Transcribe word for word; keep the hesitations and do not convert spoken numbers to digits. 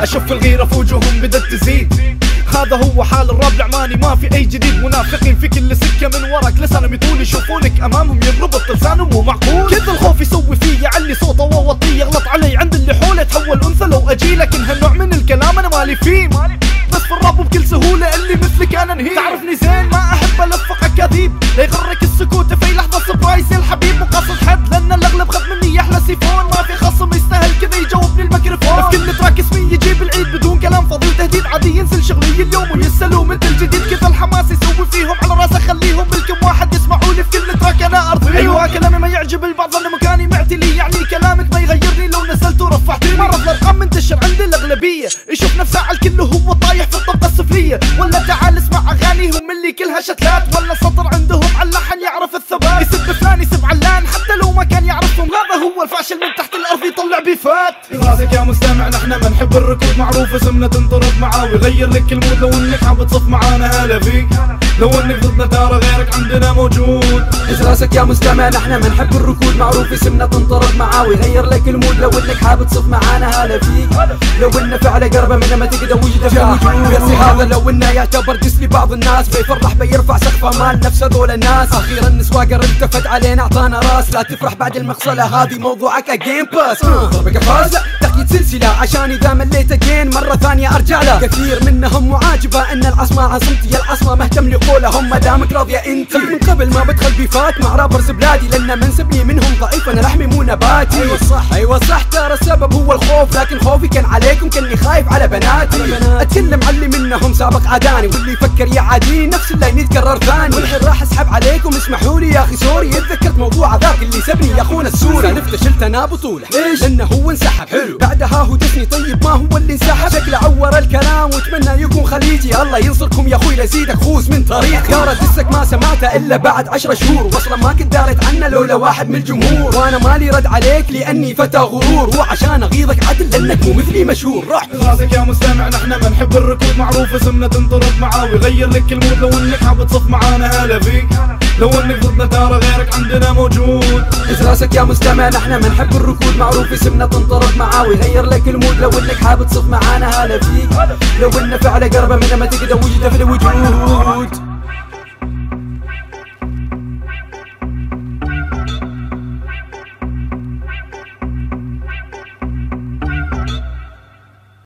اشوف الغيرة في وجوههم بدت تزيد. هذا هو حال الراب العماني، ما في اي جديد. منافقين في كل سكة من وراك لسانهم يطول، يشوفونك امامهم ينربط لسانهم مو معقول. كذا الخوف يسوي فيه يعلي صوته ووطيه، يغلط علي عند اللي حوله تحول انثى لو اجي. لكن هالنوع من الكلام انا مالي فيه، بس في الراب بكل سهولة اللي مثلك انا انهيه. تعرفني زين ما احب الفق اكاذيب، لا يغرك السكوت في لحظة سبرايز الحبيب. مو قصد حد لان الاغلب خذ مني احلى سيفون، ما في خصم يستاهل كذا يجاوبني الميكروفون. في كل تراك اسمي يجيب العيد بدون كلام فاضي وتهديد، عادي ينزل شغلي اليوم ويسألوا مثل الجديد. كذا الحماس يسوي فيهم على راسه، خليهم بالكم واحد يسمعوا لي في كل تراك انا ارضي. ايوه كلامي ما يعجب البعض لان مكاني معتلي، يعني كلامك ما يغيرني لو نزلت ورفعتني. مرض الارقام منتشر عند الاغلبية، يشوف نفسه على الكل وهو طايح في الطبقة السفلية. ولا تعال اسمع اغانيهم اللي كلها شتلات، ولا سطر عندهم على اللحن يعرف الثبات. يسب فلان يسب علان حتى لو ما كان يعرفهم، هذا هو الفاشل من تحت الارض يطلع بيفات. راسك يا مستمع نحن ما نحب الركود، معروف اسمنا تنطرد معاه ويغير لك المود. لو انك حاب تصف معانا هلا فيك، لو انك ضدنا ترى غيرك عندنا موجود. راسك يا مستمع نحن ما نحب الركود، معروف اسمنا تنطرد معاه ويغير لك المود. لو انك حاب تصف معانا هلا فيك، لو انه فعله قربه منه ما تقدر وجده في وجود. هذا لو انه يعتبر دس لبعض الناس، بيفرح بيرفع سقفه مال نفس هذول الناس. اخيرا السواقر التفت علينا اعطانا راس، لا تفرح بعد المغسله هذه موضوعك اجين باس. ضربك فاز لا تقييد سلسله، عشان اذا مليت اجين مره ثانيه ارجع له. كثير منهم معاجبه ان العصمه عصمتي، يا العصمه مهتم لقولهم ما دامك راضيه انت. من قبل ما بدخل بيفات مع رابرز بلادي، لان منسبني منهم ضعيف انا لحمي مو نباتي. ايوه صح ايوه صح، ترى السبب هو الخوف، لكن خوفي كان عليكم كاني خايف على بناتي. اتكلم عن اللي منهم سابق عاداني، واللي يفكر يعاديني نفس اللي يتكرر ثاني. والحين راح اسحب عليكم اسمحوا لي يا اخي سوري، اتذكرت موضوع ذاك اللي سبني يا اخونا السوري. سالفته شلت انا بطوله ليش؟ لانه هو انسحب حلو، بعدها هو دسني طيب ما هو اللي انسحب. شكله عور الكلام واتمنى يكون خليجي، الله ينصركم يا اخوي لزيدك خوس من طريقي. يا رد دسك ما سمعته الا بعد عشر شهور، واصلا ما كنت داريت عنه لولا واحد من الجمهور. وانا مالي رد عليك لاني فتى غرور، وعشان اغيظك عدل لانك مو مثلي مشهور. روح راسك يا مستمع نحن ما نحب الركود، معروف اسمنا تنطرد معاه ويغير لك المود. لو انك حاب تصف معانا هلا فيك، لو انك ضدنا ترى غيرك عندنا موجود. راسك يا مستمع نحن ما نحب الركود، معروف اسمنا تنطرد معاه ويغير لك المود. لو انك حاب تصف معانا هلا فيك، لو انه فعله قربه منه ما تقدر وجده في الوجود.